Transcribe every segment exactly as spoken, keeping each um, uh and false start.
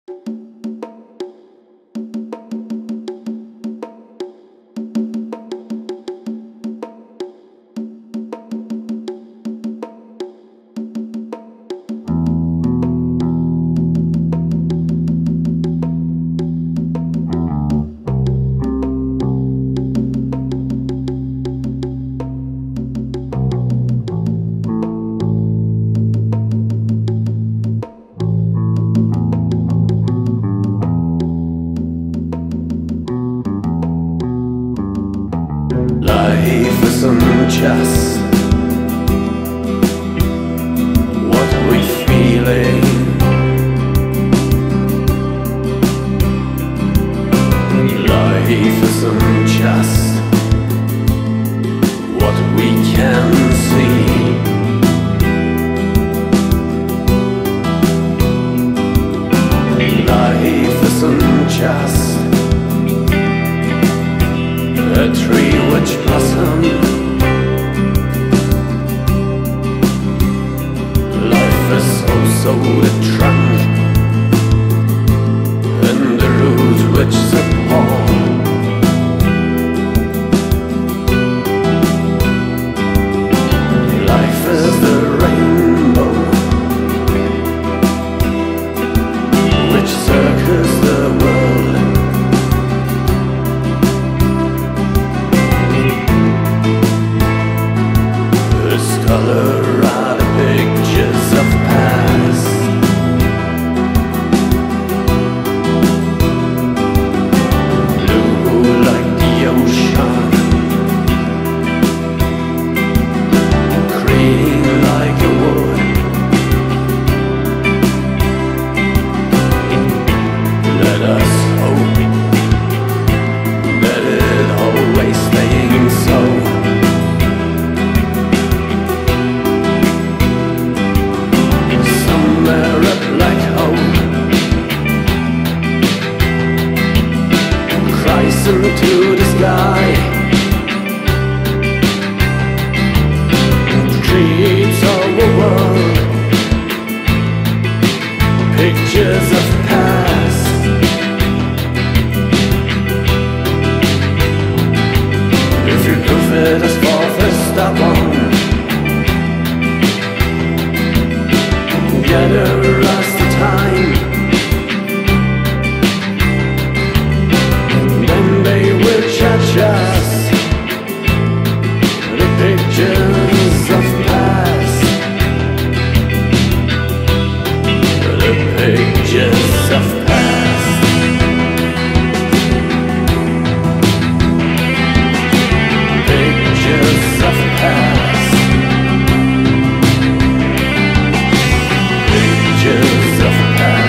Life isn't just what we're feeling. Life isn't just what we can see. Life isn't just a tree which blossoms. Life is also a trunk and the roots which support. Life is the rainbow which circles the world. Color are the pictures of past. Blue like the ocean, green like a wood. Let us hope that it always stays so. Into the sky, dreams of a world, pictures of past. If you prove it as far as stubborn, get a rest of time. Just the pictures of past, the pictures of past, pictures of past, pictures of past.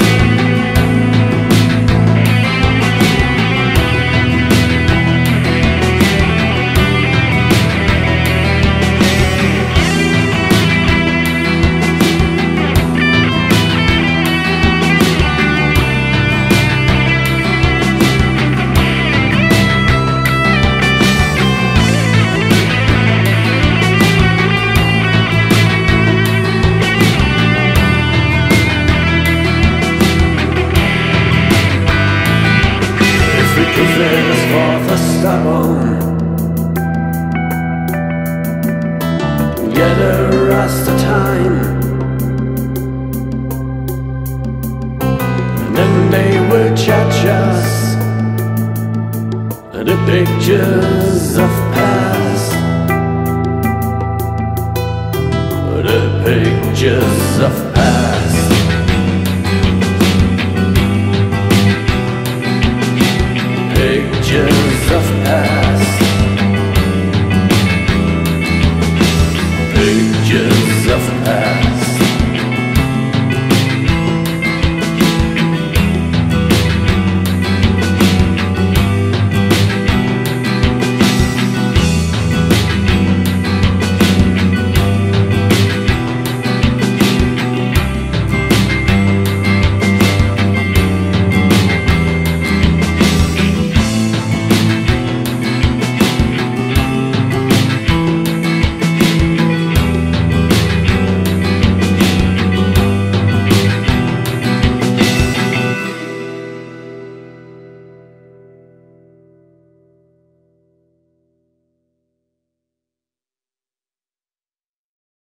Get a rest of time, and then they will judge us. The pictures of past, the pictures of